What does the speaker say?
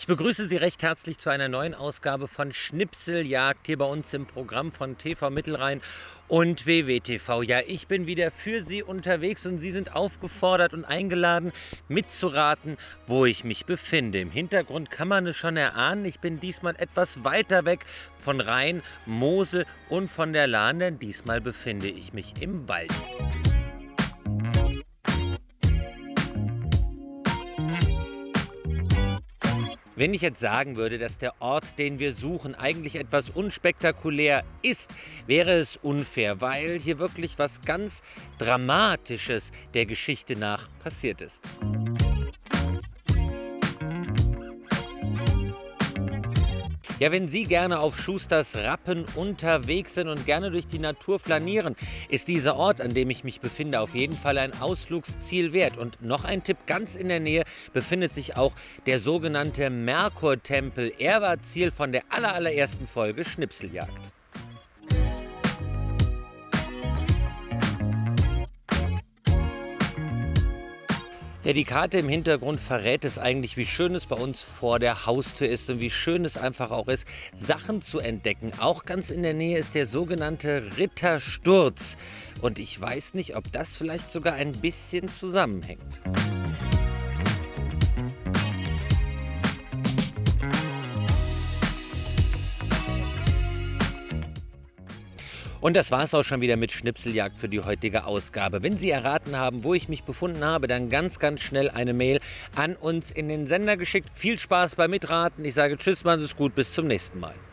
begrüße Sie recht herzlich zu einer neuen Ausgabe von Schnipseljagd hier bei uns im Programm von TV Mittelrhein und WWTV. Ja, ich bin wieder für Sie unterwegs und Sie sind aufgefordert und eingeladen, mitzuraten, wo ich mich befinde. Im Hintergrund kann man es schon erahnen, ich bin diesmal etwas weiter weg von Rhein, Mosel und von der Lahn, denn diesmal befinde ich mich im Wald. Wenn ich jetzt sagen würde, dass der Ort, den wir suchen, eigentlich etwas unspektakulär ist, wäre es unfair, weil hier wirklich was ganz Dramatisches der Geschichte nach passiert ist. Ja, wenn Sie gerne auf Schusters Rappen unterwegs sind und gerne durch die Natur flanieren, ist dieser Ort, an dem ich mich befinde, auf jeden Fall ein Ausflugsziel wert. Und noch ein Tipp, ganz in der Nähe befindet sich auch der sogenannte Merkur-Tempel. Er war Ziel von der allerersten Folge Schnipseljagd. Ja, die Karte im Hintergrund verrät es eigentlich, wie schön es bei uns vor der Haustür ist und wie schön es einfach auch ist, Sachen zu entdecken. Auch ganz in der Nähe ist der sogenannte Rittersturz. Und ich weiß nicht, ob das vielleicht sogar ein bisschen zusammenhängt. Und das war es auch schon wieder mit Schnipseljagd für die heutige Ausgabe. Wenn Sie erraten haben, wo ich mich befunden habe, dann ganz schnell eine Mail an uns in den Sender geschickt. Viel Spaß beim Mitraten. Ich sage Tschüss, machen Sie es gut, bis zum nächsten Mal.